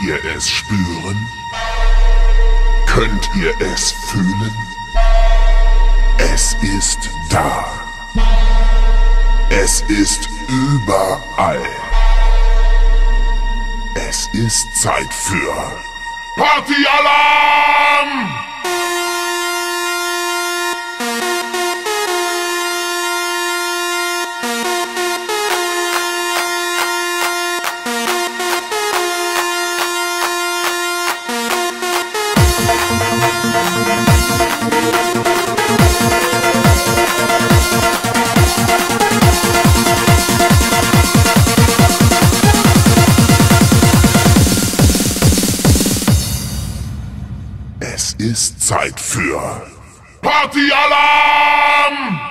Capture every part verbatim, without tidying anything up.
ihr es spüren? Könnt ihr es fühlen? Es ist da. Es ist überall. Es ist Zeit für Partyalarm! Es ist Zeit für Partyalarm!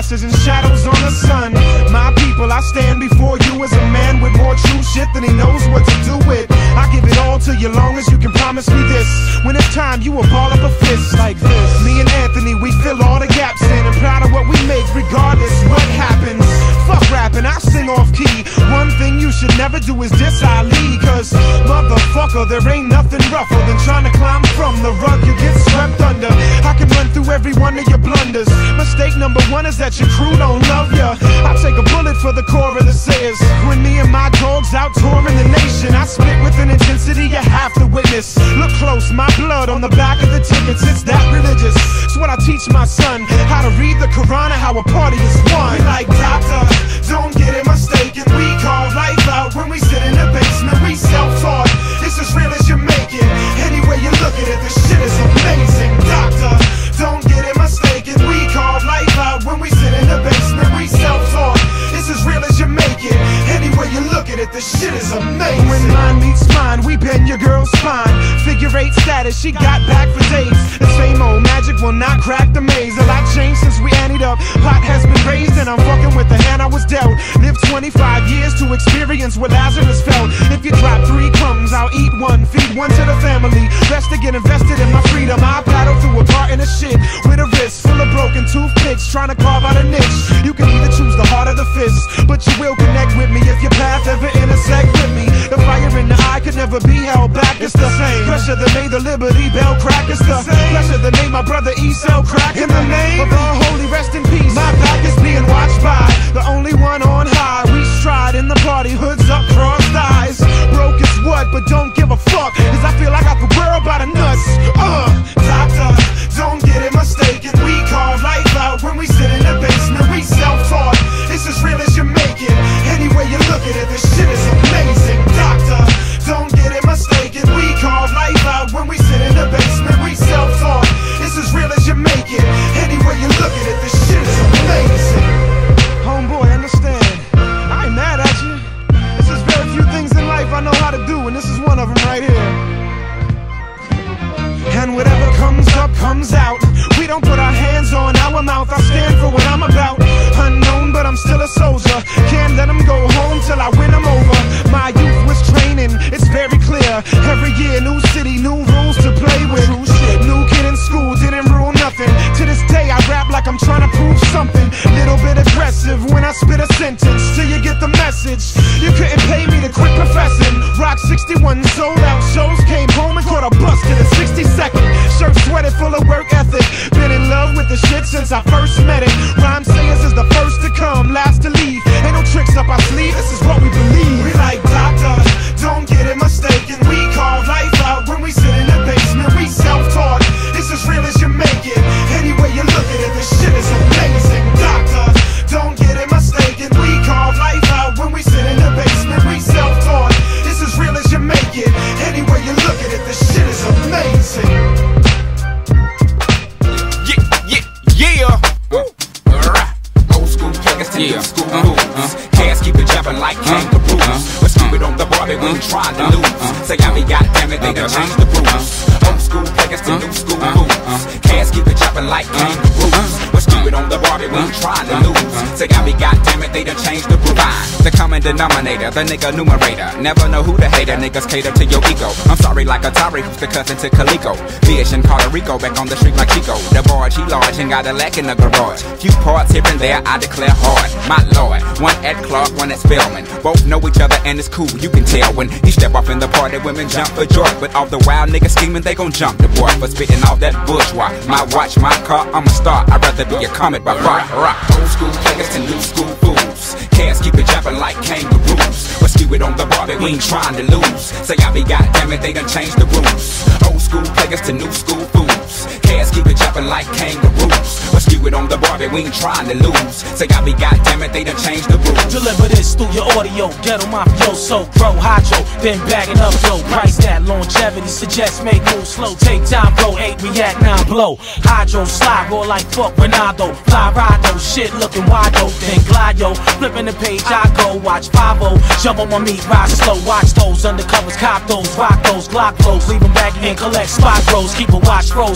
glasses and shadows on the sun. My people, I stand before you as a man with more true shit than he knows what to do with. I give it all to you long as you can promise me this. When it's time, you will ball up a fist like this. Me and Anthony, we fill all the gaps in, and proud of what we make regardless what happens. Fuck rapping, I sing off key. One thing you should never do is diss Ali, cause motherfucker, there ain't nothing rougher than trying to climb from the rug you get swept under. I can run through every one of your blunders. Mistake number one is that your crew don't love ya. I take a bullet for the core of the sayers. When me and my dogs out touring the nation, I spit with an intensity you have to witness. Look close, my blood on the back of the tickets, it's that religious. It's what I teach my son, how to read the Quran and how a party is won. We like doctor, don't get it mistaken. We call life out when we sit in the basement. We self-taught, it's as real as you make it. Any way you look at it, this shit is amazing. Doctor, don't get it mistaken. We call life out when we sit in the basement. We self-taught, it's as real as you make it. Any way you look at it, this shit is amazing. When mine meets mine, we bend your girl's spine. Figure eight status, she got back for days. The same old magic will not crack the maze. A lot changed since we anteed up. Pot has been raised and I'm fucking with the hand I was dealt. Lived twenty-five years to experience what Lazarus felt. If you drop three crumbs, I'll eat one, feed one to the family. Best to get invested in my freedom. I battle through a carton of shit with a wrist full of broken toothpicks, trying to carve out a niche. You can either choose the heart or the fist, but you will connect with me if your path ever intersect with me. The fire in the eye could never be held back. It's the same pressure that made the Liberty Bell crack. It's the pressure that made my brother E sell crack. In the name of our holy rest in peace, my back is being watched by the only one on high. We stride in the party, hoods up, crossed eyes. Broke is what, but don't give a fuck, cause I feel I got the world by the nuts. Uh, doctor, don't get it mistaken. We call life out when we sit in the basement. We self-taught, it's as real as you make it. Any way you look at it, this shit is amazing. Doctor, don't get it mistaken. We call life out when we sit in the basement. We self-taught, it's as real as you make it. Any way you look at it, this shit is amazing. Homeboy, understand, I ain't mad at you. This is very few things in life I know how to do, and this is one of them right here. And whatever comes up, comes out. We don't put our hands on our mouth. I stand for what I'm about. Unknown, but I'm still a soldier. Can't let them go home till I win them over. My youth was training, it's very clear. Every year, new city, new rules to play with. True shit. New kid in school, didn't rule nothing. To this day, I rap like I'm trying to prove something. Little bit aggressive when I spit a sentence, till you get the message. You couldn't pay me to quit professing. Rock sixty-one sold out shows, came home and caught a bus to the sixty-second. Shirt sweated, full of work ethic. Been in love with the shit since I first met it. Rhyme sayers is the first to come, last to leave. Ain't no tricks up our sleeve, this is what we believe. We like doctor, don't get it mistaken. We call life out when we sit in the basement. We self-taught, it's as real as you make it. Any way you look at it, this shit is amazing. Doctor, don't get it mistaken. We call life out when we sit in the basement. We self-taught, it's as real as you make it. Any way you look at it, this shit is amazing. Yeah, uh, uh, cats keep it jumping like kangaroos. Uh, but stupid on the Barbie, we ain't trying to lose. Say I mean, goddamn it, they done changed the rules. Old school players to new school rules. Cats keep it jumping like kangaroos. But stupid on the Barbie, we ain't trying to lose. Say I mean, goddamn it, they done changed the rules. The common denominator, the nigga numerator. Never know who the hater, niggas cater to your ego. I'm sorry like Atari, who's the cousin to Calico. Fish in Puerto Rico, back on the street like Chico. The barge, he large and got a lack in the garage. Few parts here and there, I declare hard. My lord, one at Clark, one at Spelman. Both know each other and it's cool, you can tell. When he step off in the party, women jump for joy. But all the wild niggas scheming, they gon' jump the boy for spitting all that bourgeois. My watch, my car, I'm a star. I'd rather be a comet by rock, rock. Old school players to new school fools. Cats keep it jumping like kangaroos. But skew it on the Barbie, we ain't trying to lose. Say I be goddamn it, they done changed the rules. Old school players to new school fools. Cats keep it jumping like kangaroos. But skew it on the Barbie, we ain't trying to lose. Say I be goddamn it, they done changed the rules. Deliver this through your audio, ghetto mafioso, pro hydro, then bagging up dough. Price that longevity, suggest make moves slow. Take time, blow, eight react, nine blow. Hydro slide, roll like fuck Ronaldo. Fly ride though, shit looking wide though. Then glide yo, flipping the page I go. Watch five oh, jump on my meat, ride slow. Watch those undercovers, cop those, rock those, Glock flows. Leave them back and collect spot bros. Keep a watch froze, lean on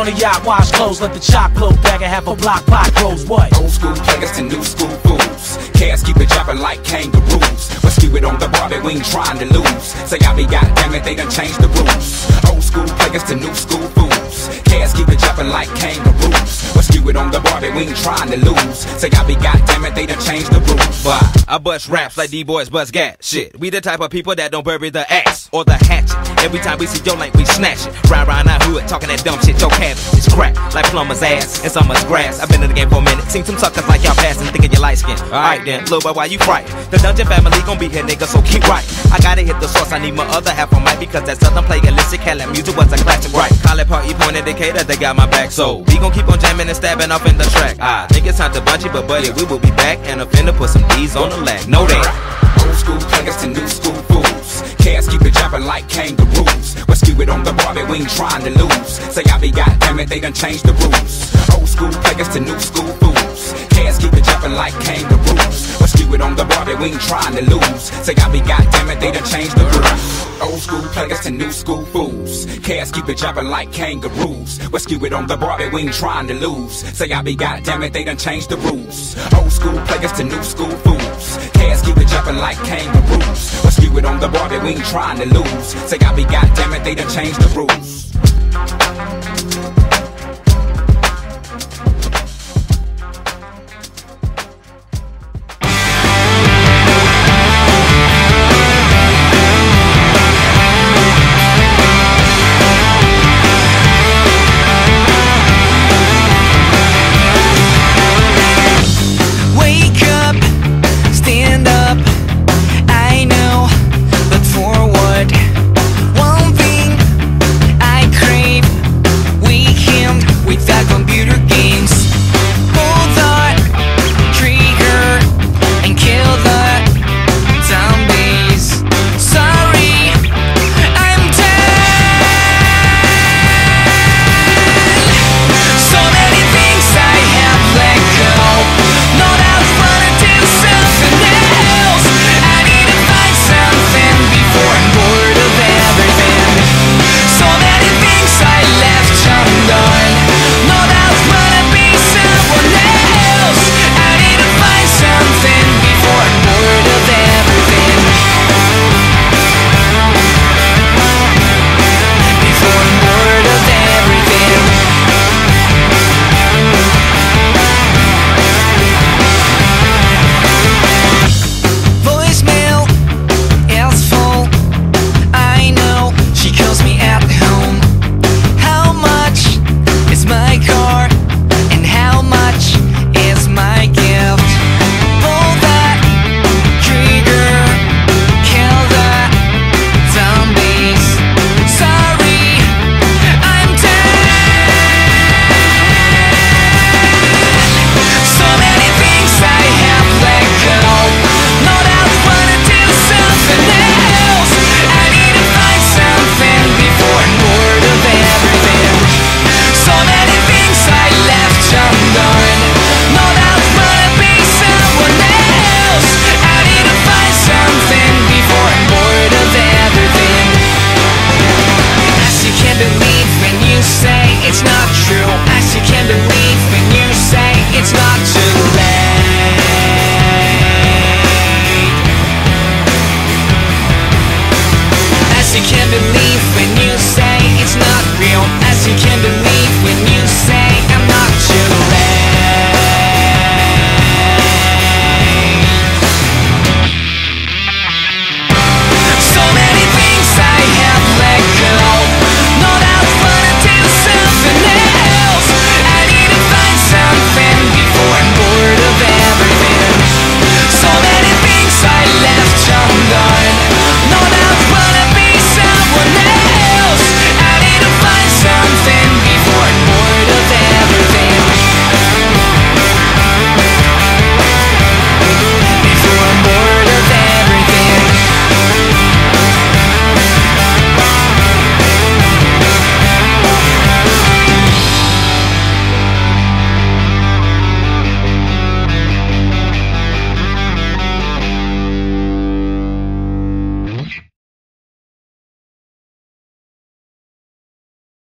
on a yacht, wash clothes, let the chop blow back and have a block pot grows. What? Old school players to new school fools. Cats keep it jumping like kangaroos. But skew it on the Barbie, we ain't trying to lose. Say I be goddamn it, they done changed the rules. Old school players to new school fools. Cats keep it jumping like kangaroos. But skew it on the Barbie, we ain't trying to lose. Say I be goddamn it, they done changed the rules. Why? I bust raps like D-boys bust gas. Shit, we the type of people that don't bury the axe or the hatchet. Every time we see your link, we snatch it. Ride around our hood, talking that dumb shit. Your cabbage is crack, like plumber's ass and summer's grass. I've been in the game for a minute, seen some suckers like y'all passing, thinking you light skin. Alright then, little boy, why you frightened? The Dungeon family gon' be here, nigga, so keep right. I gotta hit the source, I need my other half on mic because that southern play illicit Cali music was a classic, right? College party point indicator, they got my back, so we gon' keep on jamming and stabbing off in the track. I think it's time to bunch it, but buddy, we will be back and offender put some D's on the lag. Know that. Old school players to new school fools. Cats keep it jumping like kangaroos. But skew it on the Barbie, we ain't trying to lose. Say I be goddamn it, they done changed the rules. Old school players to new school fools. Cats keep it jumping like kangaroos. But skew it on the Barbie, we ain't trying to lose. Say I be goddamn it, they done changed the rules. Old school players to new school fools. Cats keep it jumping like kangaroos. But skew it on the Barbie, we ain't trying to lose. Say I be goddamn it, they done changed the rules. Old school players to new school fools. Cats keep it jumping like kangaroos. But skew it on the Barbie, we ain't trying to lose. Say I be goddamn it, they done changed the rules.